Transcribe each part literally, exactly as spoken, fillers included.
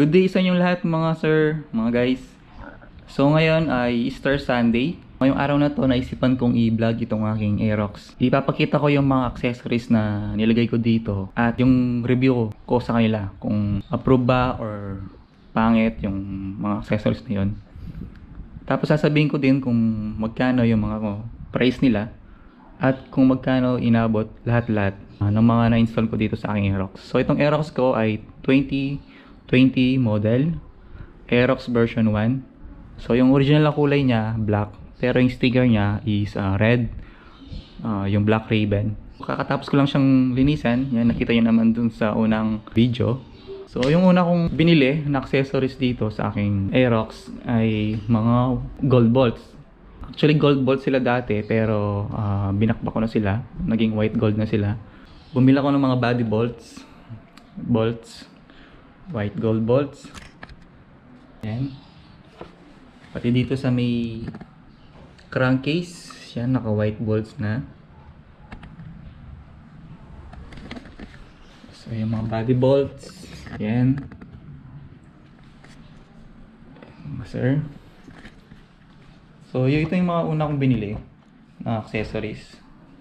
Good day sa inyong lahat mga sir, mga guys. So ngayon ay Easter Sunday. Ngayong araw na to naisipan kong i-vlog itong aking Aerox. Ipapakita ko yung mga accessories na nilagay ko dito at yung review ko sa kanila kung approve ba or pangit yung mga accessories na yun. Tapos sasabihin ko din kung magkano yung mga price nila at kung magkano inabot lahat-lahat uh, ng mga na-install ko dito sa aking Aerox. So itong Aerox ko ay twenty twenty model, Aerox version one. So yung original na kulay niya black, pero yung sticker niya is uh, red, uh, yung black ribbon. Kakatapos ko lang siyang linisan. Yan, nakita niyo naman dun sa unang video. So yung una kong binili na accessories dito sa aking Aerox ay mga gold bolts. Actually gold bolts sila dati, pero uh, binakbak ko na sila, naging white gold na sila. Bumili ako ng mga body bolts, bolts, white gold bolts. Yan. Pati dito sa may crankcase, yan, naka white bolts na. So yung mga body bolts, yan. Yan, sir. So yun, ito yung mga una kong binili na accessories.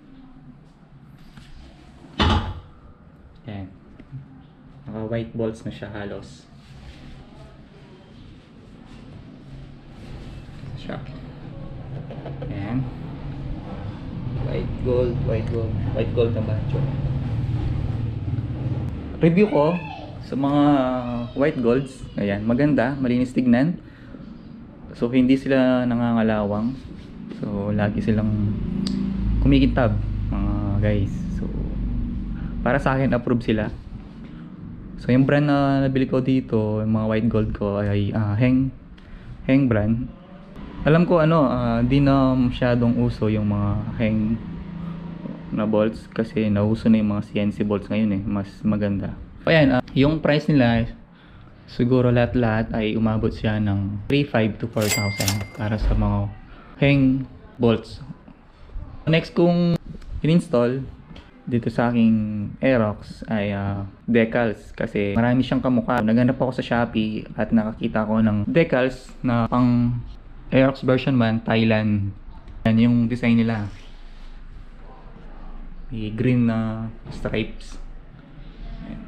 Yan. Naka white bolts na siya halos. Siya. Ayan. White gold, white gold, white gold na banjo. Review ko sa mga white golds. Ayan, maganda, malinis tignan. So hindi sila nangangalawang. So lagi silang kumikintab, mga guys. So para sa akin approve sila. So yung brand na nabili ko dito, yung mga white gold ko ay uh, Heng Heng brand. Alam ko ano, uh, di na masyadong uso yung mga Heng na bolts kasi nauso na yung mga C N C bolts ngayon eh, mas maganda. So ayan, uh, yung price nila siguro lahat-lahat ay umabot siya ng three thousand five to four thousand para sa mga Heng bolts. Next kong in-install dito sa aking Aerox ay uh, decals, kasi marami siyang kamukha. Naghanap ako sa Shopee at nakakita ko ng decals na pang Aerox version one Thailand. Yan yung design nila, may green na stripes. Yan.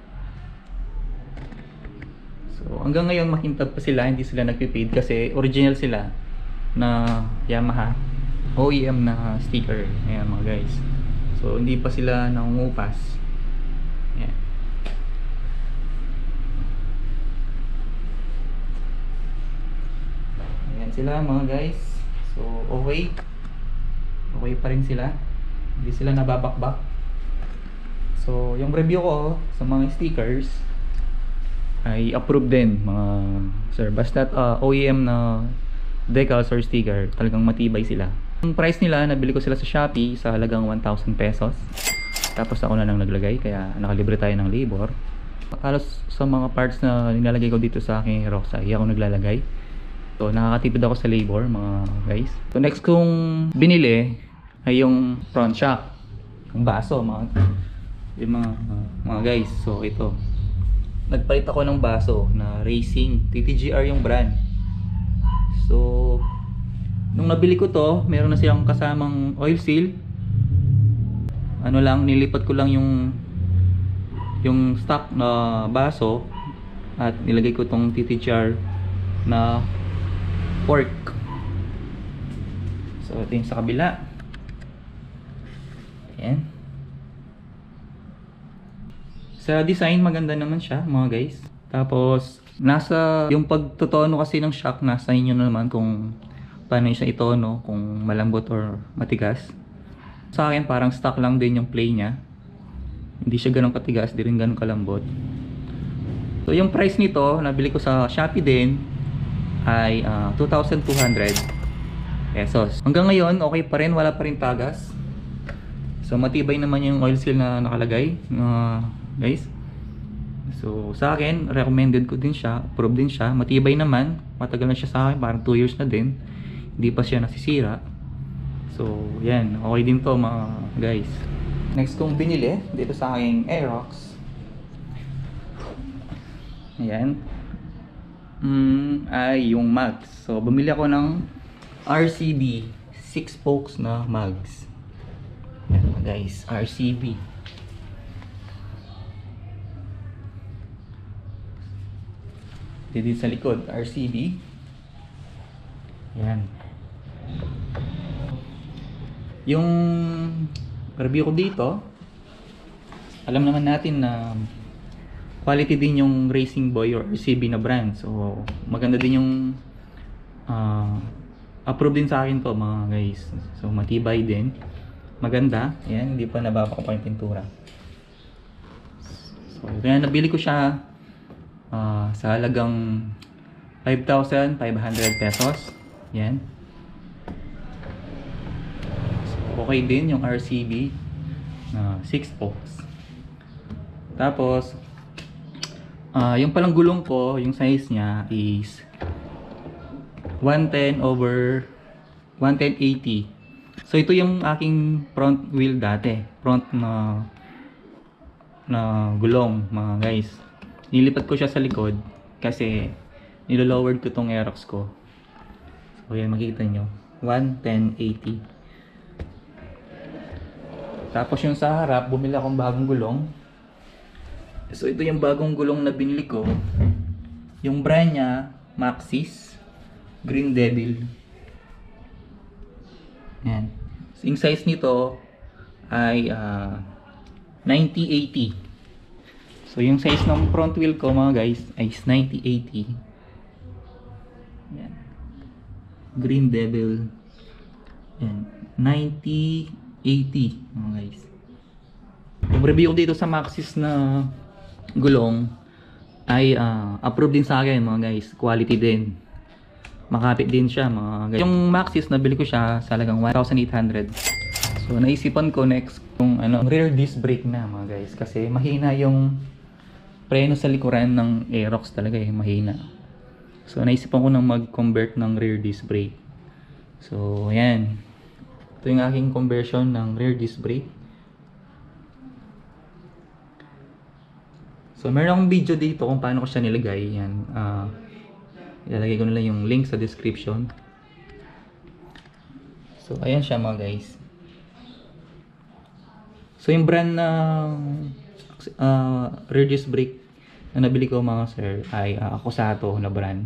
So hanggang ngayon makintab pa sila, hindi sila nagpipaid kasi original sila na Yamaha O E M na sticker. Ayan mga guys. So hindi pa sila nangungupas. Yan. Ayan sila mga guys. So okay. Okay pa rin sila. Hindi sila nababakbak. So yung review ko sa mga stickers ay approved din mga sir. Basta uh, O E M na decals or sticker, talagang matibay sila. Yung price nila, nabili ko sila sa Shopee sa halagang one thousand pesos. Tapos ako na lang naglagay, kaya nakalibre tayo ng labor. Halos sa mga parts na nilalagay ko dito sa aking Aerox ay ako naglalagay. So nakakatipid ako sa labor mga guys. So next kong binili ay yung front shock, yung baso mga, yung mga, uh, mga guys. So ito, nagpalit ako ng baso na Racing, T T G R yung brand. So nung nabili ko to, meron na silang kasamang oil seal. Ano lang, nilipat ko lang yung yung stock na baso at nilagay ko tong T T G R na fork. So ito yung sa kabila. Ayan. Sa design maganda naman siya mga guys. Tapos nasa yung pagtotono kasi ng shock, nasa inyo na naman kung paano siya itono, kung malambot or matigas. Sa akin parang stock lang din yung play niya, hindi siya ganun katigas, di rin ganun kalambot. So yung price nito, nabili ko sa Shopee din, ay uh, two thousand two hundred pesos. Hanggang ngayon okay pa rin, wala pa rin tagas. So matibay naman yung oil seal na nakalagay uh, guys. So sa akin, recommended ko din siya, approved din siya, matibay naman, matagal na siya sa akin, parang two years na din, hindi pa siya nasisira. So yan, okay din to mga guys. Next kong binili dito sa aking Aerox, ayan, mm, ay yung mags. So, bumili ako ng R C B six spokes na mags. Yan mga guys, R C B. Dito sa likod, R C B. Yan. Yung review ko dito, alam naman natin na quality din yung Racing Boy or R C B na brand. So, maganda din yung uh, approve din sa akin to mga guys. So, matibay din. Maganda. Yan, hindi pa nababaka pa yung pintura. So, kaya nabili ko siya uh, sa halagang five thousand five hundred pesos. Yan. So, okay din yung R C B na six spokes. Tapos, uh, yung palang gulong ko, yung size niya is one ten over one ten eighty. So, ito yung aking front wheel dati. Front na na gulong, mga guys. Nilipat ko siya sa likod kasi nilolowered ko tong Aerox ko. So, yan, makikita nyo. one ten eighty. Tapos yung sa harap, bumili akong bagong gulong. So, ito yung bagong gulong na binili ko. Yung brand niya, Maxxis Green Devil. Yan. So, yung size nito ay uh, ninety eighty. So, yung size ng front wheel ko mga guys ay ninety eighty. Yan. Green Devil. Yan. ninety eighty mga guys. Yung review ko dito sa Maxxis na gulong ay uh, approved din sa akin mga guys. Quality din. Makapit din siya mga guys. Yung Maxxis nabili ko siya sa halagang one thousand eight hundred. So naisipan ko next kung ano, rear disc brake na mga guys. Kasi mahina yung preno sa likuran ng Aerox talaga eh. Mahina. So naisipan ko nang mag-convert ng rear disc brake. So ayan. Ito yung aking conversion ng rear disc brake. So, meron akong video dito kung paano ko siya nilagay. Yan. Uh, ilalagay ko na lang yung link sa description. So, ayan siya mga guys. So, yung brand na uh, rear disc brake na nabili ko mga sir ay uh, Akusato na brand.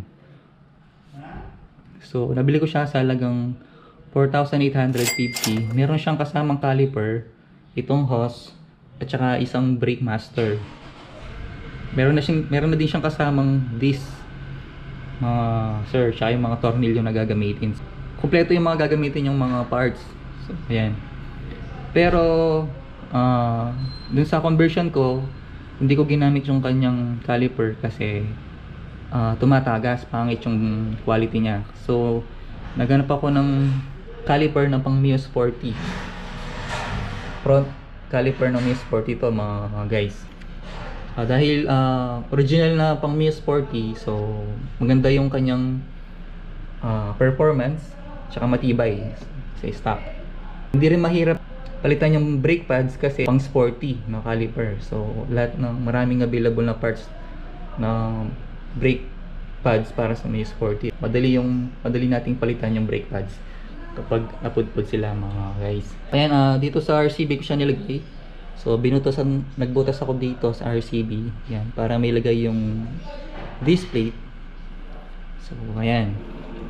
So, nabili ko siya sa halagang four thousand eight hundred fifty. Meron siyang kasamang caliper, itong hose, at saka isang brake master. Meron na, siyang, meron na din siyang kasamang disc, mga sir, siya yung mga tornilyo na gagamitin. Kompleto yung mga gagamitin yung mga parts. So, ayan. Pero, uh, dun sa conversion ko, hindi ko ginamit yung kanyang caliper kasi uh, tumatagas, pangit yung quality niya. So, naghanap ako ng caliper na pang Muse forty. Front caliper ng Muse forty to mga, mga guys. Uh, dahil uh, original na pang Muse forty, so maganda yung kanyang uh, performance, tsaka matibay sa stock. Hindi rin mahirap palitan yung brake pads kasi pang sporty na caliper. So lahat ng maraming available na parts ng brake pads para sa Muse forty. Madali yung madali nating palitan yung brake pads kapag napudpud sila mga guys. Ayan, uh, dito sa R C B ko siya nilagay. So binutosan, nagbutas ako dito sa R C B, yan, para may lagay yung disc plate. So ayan.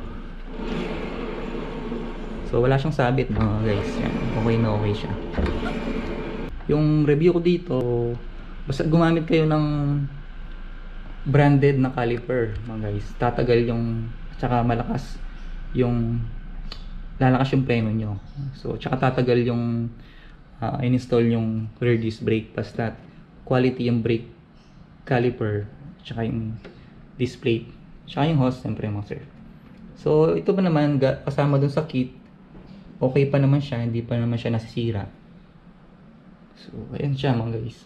So wala siyang sabit mga guys. Yan, okay na okay siya. Yung review ko dito, basta gumamit kayo ng branded na caliper mga guys. Tatagal yung, tsaka malakas yung, lalakas yung preno nyo. So tsaka tatagal yung Uh, in-install yung rear disc brake, basta quality yung brake caliper, tsaka yung disc plate, tsaka yung hose, siyempre mga sir. So ito pa naman, kasama dun sa kit, okay pa naman siya, hindi pa naman siya nasisira. So ayan siya mga guys.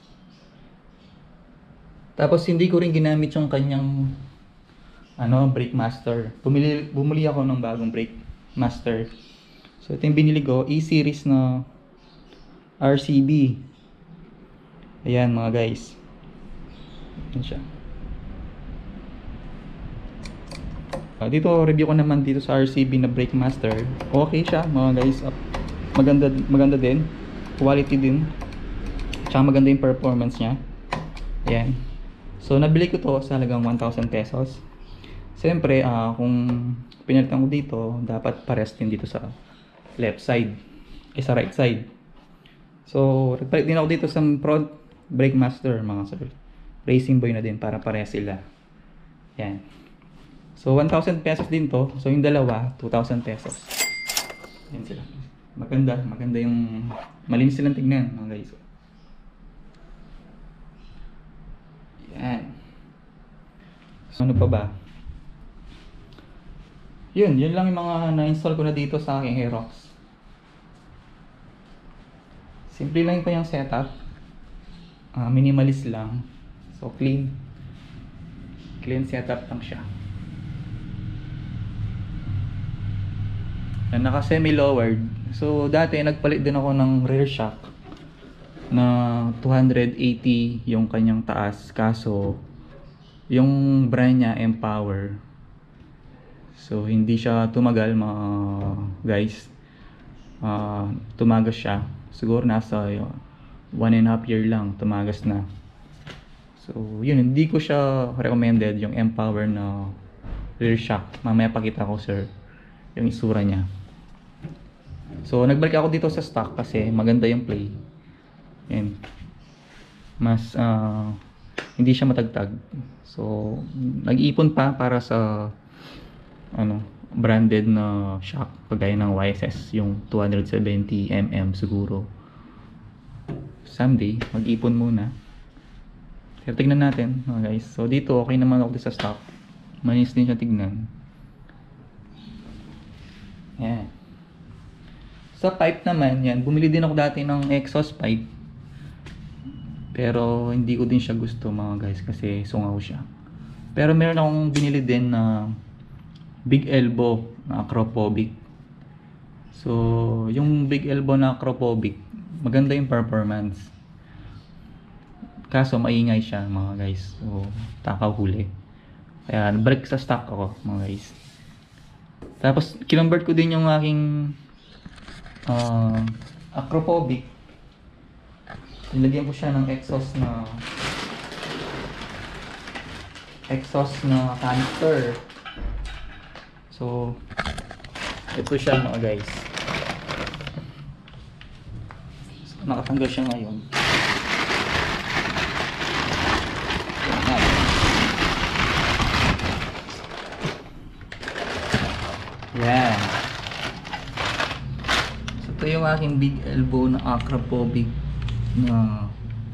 Tapos hindi ko rin ginamit yung kanyang ano, brake master. Bumili, bumili ako ng bagong brake master. So ito yung binili ko, E-series na R C B. Ayan mga guys. Ayan siya. Uh, dito review ko naman dito sa R C B na Brake Master. Okay siya mga guys. Uh, maganda maganda din. Quality din. Tsaka maganda yung performance niya. Ayan. So nabili ko to sa halagang one thousand pesos. Siyempre, uh, kung pinalitan ko dito, dapat pares din dito sa left side. Eh sa right side. So, nagpalit din ako dito sa Pro Brake Master mga sir. Racing Boy na din para pares sila. Yan. So, one thousand pesos din to. So, yung dalawa, two thousand pesos. Yan sila. Maganda. Maganda yung malinis silang tignan mga guys. Yan. So, ano pa ba? Yun, yun lang yung mga na-install ko na dito sa aking Aerox. Simple lang pa yung setup. Uh, minimalist lang. So clean. Clean setup lang siya. Yan, naka semi-lowered. So dati nagpalit din ako ng rear shock na two eighty yung kanyang taas. Kaso yung brand niya Empower. So hindi siya tumagal mga guys. Uh, tumagas siya. Siguro nasa uh, one and a half year lang tumagas na. So yun, hindi ko siya recommended yung Empower na rear shock. Mamaya pakita ko sir yung isura niya. So nagbalik ako dito sa stock kasi maganda yung play. Yan. Mas uh, hindi siya matagtag. So nag-ipon pa para sa ano, branded na shock kagaya ng Y S S, yung two seventy millimeters siguro. Someday mag-ipon muna. Pero tignan natin mga guys. So dito okay naman ako sa stock. Manis din siya tignan. Yan. Sa pipe naman yan, bumili din ako dati ng exhaust pipe. Pero hindi ko din siya gusto mga guys kasi sungaw siya. Pero meron akong binili din na Big Elbow na Acrophobic. So, yung Big Elbow na Acrophobic, maganda yung performance. Kaso maingay siya mga guys. So, takaw huli. Kaya balik sa stock ako mga guys. Tapos, kinonvert ko din yung aking uh, Acrophobic. Nilagyan ko siya ng exhaust na exhaust na canister. So, ito siya mga guys. So, nakatanggal siya ngayon. Yan. So, ito yung aking Big Elbow na Acrophobic na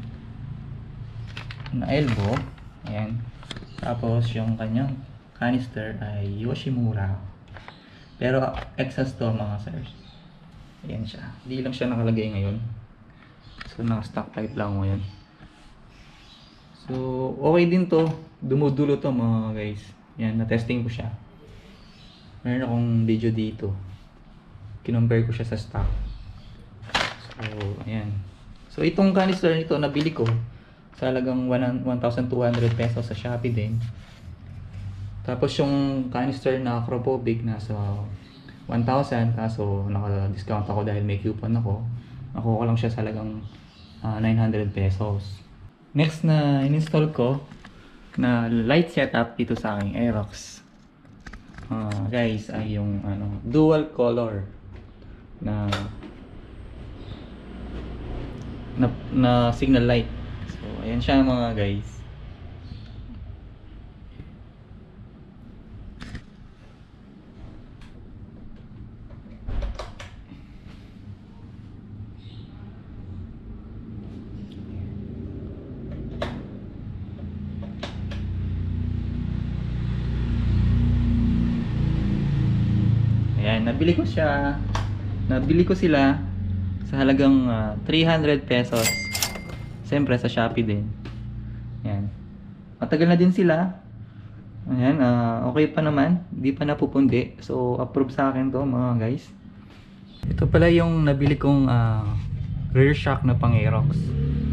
na elbow. Ayan. Tapos, yung kanyang canister ay Yoshimura. Pero exhaust to mga sirs. Ayan siya. Hindi lang siya nakalagay ngayon. So naka-stock type lang ngayon. So okay din to. Dumudulo to mga guys. Yan, na-testing ko siya. Meron akong video dito. Kinompare ko siya sa stock. So ayan. So itong canister nito nabili ko sa halagang one thousand two hundred pesos sa Shopee din. Tapos yung canister na Acrophobic nasa one thousand, kaso naka-discount ako dahil may coupon ako. Nakuha ko lang siya sa halagang uh, nine hundred pesos. Next na in-install ko na light setup dito sa aking Aerox. Uh, guys, ay yung ano, dual color na, na na signal light. So ayan siya mga guys. Ayan, nabili ko siya. Nabili ko sila sa halagang uh, three hundred pesos. Siyempre sa Shopee din. Ayan. Matagal na din sila. Ayan, uh, okay pa naman. Hindi pa napupundi. So, approve sa akin to mga guys. Ito pala yung nabili kong uh, rear shock na pang Aerox.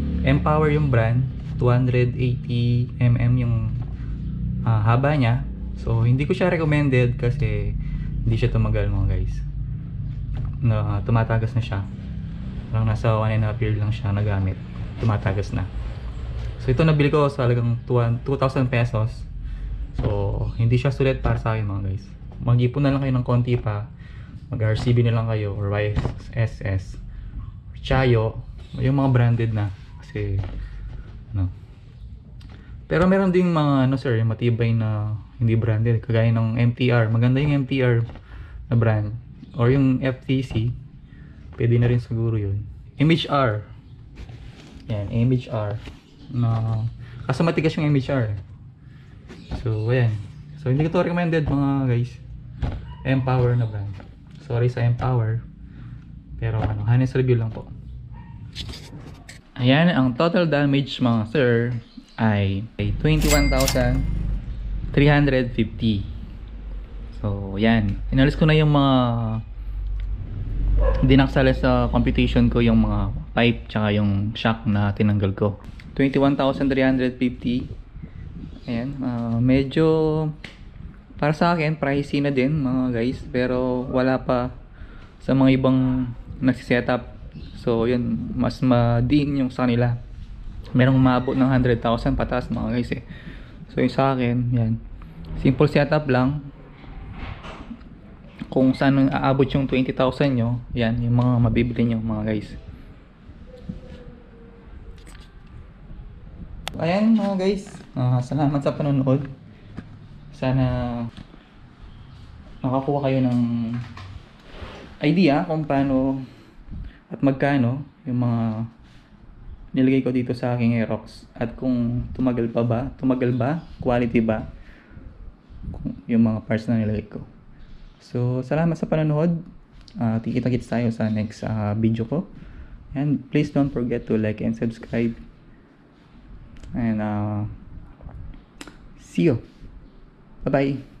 Empower yung brand. two eighty millimeters yung uh, haba niya. So hindi ko siya recommended kasi hindi siya tumagal mga guys. Na tumatagas na siya. Parang nasa one and a half year lang siya nagamit. Tumatagas na. So ito nabili ko sa halagang two thousand pesos. So hindi siya sulit para sa akin mga guys. Mag-ipon na lang kayo ng konti pa. Mag-R C B na lang kayo or Y S S. Chayo, yung mga branded na kasi ano. Pero meron ding mga ano sir, matibay na hindi branded kagaya ng M T R. Maganda yung M T R na brand or yung F T C. Pwede na rin siguro yun. M H R. Yan, M H R. Na kasi matigas yung M H R. So ayan. So hindi ko to recommended mga guys. Empower na brand. Sorry sa Empower. Pero ano, honest review lang po. Ayan, ang total damage mga sir ay twenty-one thousand three hundred fifty. So, yan. Inalis ko na yung mga dinaksala sa computation ko, yung mga pipe tsaka yung shock na tinanggal ko. twenty-one thousand three hundred fifty. Ayan, uh, medyo para sa akin pricey na din mga guys, pero wala pa sa mga ibang nagsisetup. So yun, mas madiin yung sa kanila. Merong umabot ng one hundred thousand pataas mga guys eh. So yung sa akin, yan. Simple setup lang. Kung saan aabot yung twenty thousand nyo, yan, yung mga mabibili nyo mga guys. Ayan mga guys, uh, salamat sa panonood. Sana nakakuha kayo ng idea kung paano at magkano yung mga nilagay ko dito sa aking Aerox at kung tumagal pa ba, tumagal ba, quality ba yung mga parts na nilagay ko. So salamat sa panonood. Uh, Kita-kits tayo sa next uh, video ko. And please don't forget to like and subscribe. And uh, see you. Bye bye.